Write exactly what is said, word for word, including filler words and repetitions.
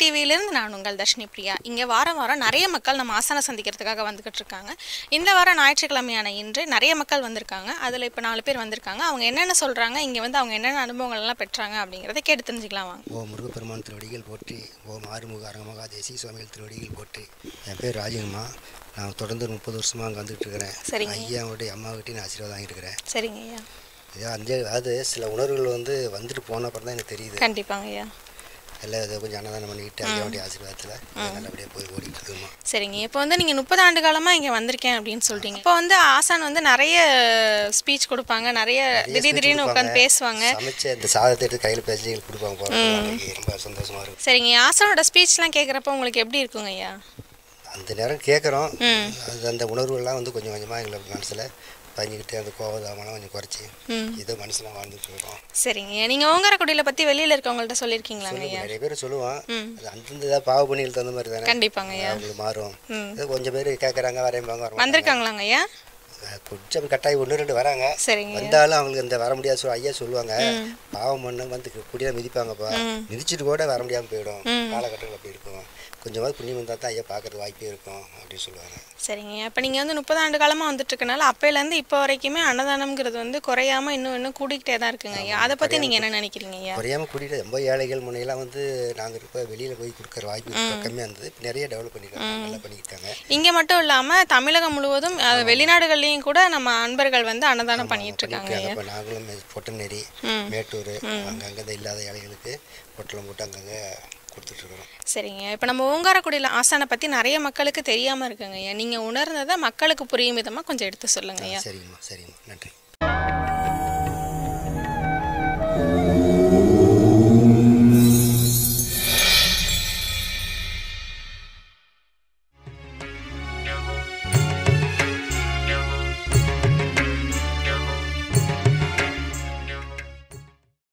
டிவியிலிருந்து நான் உங்கள் தர்ஷினி பிரியா. இங்கே வாரம் வாரம் நிறைய மக்கள் நம்ம ஆசன சந்திக்கிறதுக்காக வந்துக்கிட்டு இருக்காங்க. இந்த வாரம் ஞாயிற்றுக்கிழமையான இன்று நிறைய மக்கள் வந்திருக்காங்க. அதில் இப்போ நாலு பேர் வந்திருக்காங்க. அவங்க என்னென்ன சொல்கிறாங்க, இங்கே வந்து அவங்க என்னென்ன அனுபவங்கள்லாம் பெற்றாங்க அப்படிங்கிறத கேட்டு தெரிஞ்சுக்கலாம் வாங்க. ஓ முருகப்பெருமான் திருவடிகள் போற்றி. ஓ ஆறுமுக அரங்கமகா தேசிக சுவாமிகள் திருவடிகள் போற்றி. என் பேர் ராஜிங்கம்மா. நான் தொடர்ந்து முப்பது வருஷமாக அங்கே வந்துட்டு இருக்கிறேன். சரிங்க. ஐயாவுடைய அம்மாவிட்டையும் நான் ஆசீர்வாதம் வாங்கியிருக்கிறேன். சரிங்க ஐயா. ஐயா அந்த அது சில உணர்வுகள் வந்து வந்துட்டு போன அப்புறம் தான் எனக்கு தெரியுது. கண்டிப்பாங்க ஐயா. எல்லாம் இதை கொஞ்சம் அன்னதானம் பண்ணிக்கிட்டு ஐயாவுடைய ஆசீர்வாதத்தில் நல்லபடியாக போய் ஓடிட்டு இருக்குமா. சரிங்க. இப்போ வந்து நீங்கள் முப்பது ஆண்டு காலமாக இங்கே வந்திருக்கேன் அப்படின்னு சொல்கிறீங்க. இப்போ வந்து ஆசான் வந்து நிறைய ஸ்பீச் கொடுப்பாங்க, நிறைய திடீர் திடீர்னு உட்காந்து பேசுவாங்க. சமைச்ச இந்த சாதத்தை எடுத்து கையில் பேசி கொடுப்பாங்க போகிறாங்க. ரொம்ப சந்தோஷமாக இருக்கும். சரிங்க. ஆசானோட ஸ்பீச்லாம் கேட்குறப்ப உங்களுக்கு எப்படி இருக்குங்க ஐயா? அந்த நேரம் கேட்குறோம். அது அந்த உணர்வுகள்லாம் வந்து கொஞ்சம் கொஞ்சமாக எங்களுக்கு மனசில் பதிஞ்சிக்கிட்டு அந்த கோபதாமெல்லாம் கொஞ்சம் குறைச்சி ஏதோ மனசுலாம் வாழ்ந்துட்டு இருக்கோம். சரிங்க. நீங்கள் ஓங்காரக்குடியில் பற்றி வெளியில் இருக்கவங்கள்ட்ட சொல்லியிருக்கீங்களாங்க ஐயா? நிறைய பேர் சொல்லுவான். அது அந்தந்த ஏதாவது பாவ பணிகள் தகுந்த மாதிரி தானே. கண்டிப்பாங்க ஐயா. அவங்களுக்கு மாறும். கொஞ்சம் பேர் கேட்குறாங்க, வரையம்பாங்க. வந்திருக்காங்களாங்க ஐயா? கொஞ்சம் கட்டாயம் ஒன்று ரெண்டு வராங்க. சரிங்க. வந்தாலும் அவங்களுக்கு இந்த வர முடியாது சொல் ஐயா சொல்லுவாங்க. பாவம் பண்ண வந்து குடியாக மிதிப்பாங்கப்பா, மிதிச்சுட்டு கூட வர முடியாமல் போயிடும். காலகட்டங்கள் அப்படி இருக்கும். கொஞ்சமாவது புண்ணியம் வந்தால் தான் ஐயா பார்க்குறது வாய்ப்பே இருக்கும் அப்படின்னு சொல்லுவாங்க. சரிங்க. இப்போ நீங்கள் வந்து முப்பது ஆண்டு காலமாக வந்துட்டு இருக்கனால அப்போலேருந்து இப்போ வரைக்குமே அன்னதானம்ங்கிறது வந்து குறையாமல் இன்னும் இன்னும் கூடிக்கிட்டே தான் இருக்குங்க ஐயா. அதை பற்றி நீங்கள் என்ன நினைக்கிறீங்க ஐயா? குறையாமல் கூட்டிகிட்டு ரொம்ப ஏழைகள் முனையெல்லாம் வந்து நாங்கள் இருப்ப வெளியில் போய் கொடுக்குற வாய்ப்பு கம்மியாக இருந்தது. இப்போ நிறைய டெவலப் பண்ணியிருக்காங்க, நல்லா பண்ணியிருக்காங்க. இங்கே மட்டும் இல்லாமல் தமிழகம் முழுவதும் வெளிநாடுகள்லையும் கூட நம்ம அன்பர்கள் வந்து அன்னதானம் பண்ணிட்டு இருக்காங்க. இப்போ நாங்களும் பொட்டநேரி, மேட்டூர் அங்கங்கே இல்லாத ஏழைகளுக்கு பொட்டலம் போட்டு அங்கங்கே கொடுத்துட்ருக்குறோம். சரிங்க. இப்போ நம்ம ஓங்காரக்குடியில் ஆசானை பற்றி நிறைய மக்களுக்கு தெரியாமல் இருக்குங்க ஐயா. நீங்கள் உணர்ந்ததை மக்களுக்கு புரியும் விதமாக கொஞ்சம் எடுத்து சொல்லுங்க ஐயா. சரிங்கம்மா சரிங்கம்மா நன்றி.